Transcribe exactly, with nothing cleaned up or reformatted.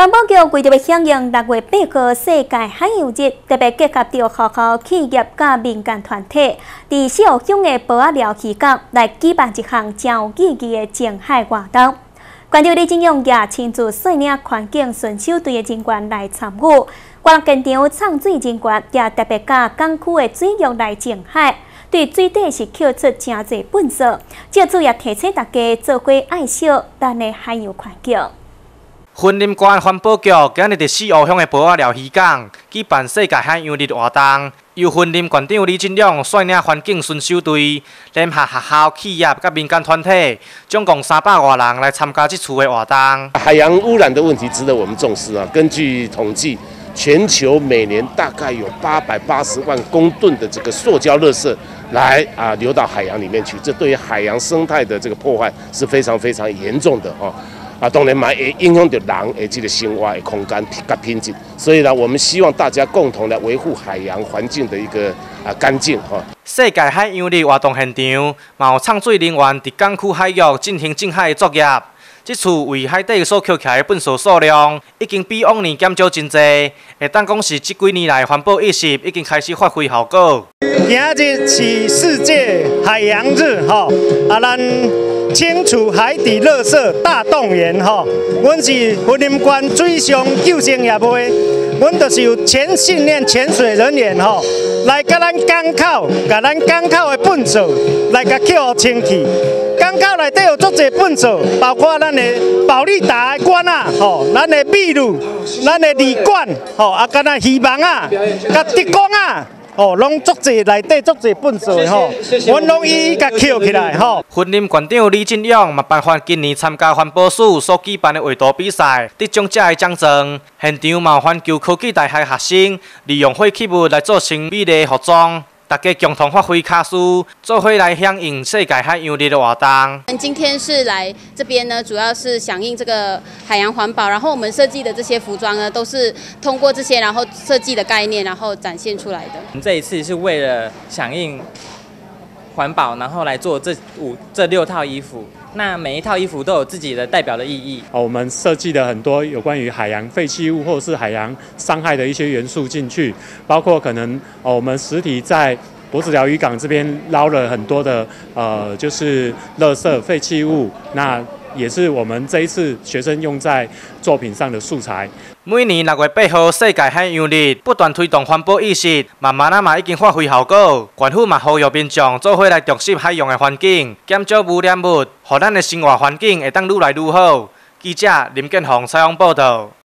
环保局规定要响应六月八号世界海洋日，特别结合着学校、企业甲民间团体，伫小乡的宝仔寮渔港来举办一项真有意义的净海活动。县长李进勇也亲自率领环境巡守队的人员来参与。关现场唱水人员也特别甲港区的水域来净海，对水底是扣出真侪粪扫，借此也提醒大家做伙爱惜咱的海洋环境。 云林县环保局今日伫四湖乡的宝仔寮渔港举办世界海洋日活动，由云林县长李进勇率领环境巡守队，联合学校、企业甲民间团体，总共三百外人来参加这次的活动。 海洋污染的问题值得我们重视啊！根据统计，全球每年大概有八百八十万公吨的这个塑胶垃圾来啊流到海洋里面去，这对于海洋生态的这个破坏是非常非常严重的哦。啊，当然嘛，会影响到人的这个生活的空间甲品质，所以呢，我们希望大家共同来维护海洋环境的一个啊干净哈。 世界海洋日活动现场，嘛有唱水人员伫港区海域进行净海的作业。这次为海底所扣起来的粪扫数量，已经比往年减少真侪，会当讲是这几年来环保意识已经开始发挥效果。 今日是世界海洋日吼，啊咱。清除海底垃圾大动员吼，阮是云林县水上救生协会，阮就是有全训练潜水人员吼，来甲咱港口，甲咱港口的粪扫来甲扣清去。港口内底有足侪粪扫，包括咱的保利达的管啊，吼，咱的秘鲁、咱的铝管，吼，啊，敢若鱼网啊，甲竹竿啊。哦，拢足侪内底足侪粪扫吼，阮拢一一甲捡起来吼。 云林县长李进勇嘛颁发今年参加环保署所举办的画图比赛得奖者的奖状，现场嘛有环球科技大学学生利用废弃物来做成美丽服装。大家共同发挥卡数，做伙来响应世界海洋日的活动。 今天是来这边呢，主要是响应这个海洋环保，然后我们设计的这些服装呢，都是通过这些然后设计的概念，然后展现出来的。 我们这一次是为了响应环保，然后来做这五这六套衣服。那每一套衣服都有自己的代表的意义。 哦，我们设计了很多有关于海洋废弃物或者是海洋伤害的一些元素进去，包括可能哦，我们实体在博子寮渔港这边捞了很多的呃，就是垃圾废弃物，那也是我们这一次学生用在作品上的素材。 每年六月八号世界海洋日，不断推动环保意识，慢慢啊嘛已经发挥效果。县府嘛呼吁民众做伙来重视海洋的环境，减少污染物，让咱的生活环境会当愈来愈好。记者林建宏采访报道。